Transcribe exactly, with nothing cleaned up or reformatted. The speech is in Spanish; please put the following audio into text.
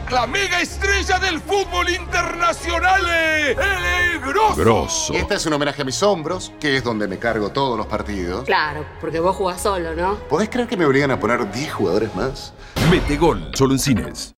la mega estrella del fútbol internacional, el Grosso. Grosso. Y este es un homenaje a mis hombros, que es donde me cargo todos los partidos. Claro, porque vos jugás solo, ¿no? ¿Podés creer que me obligan a poner diez jugadores más? Mete gol, solo en cines.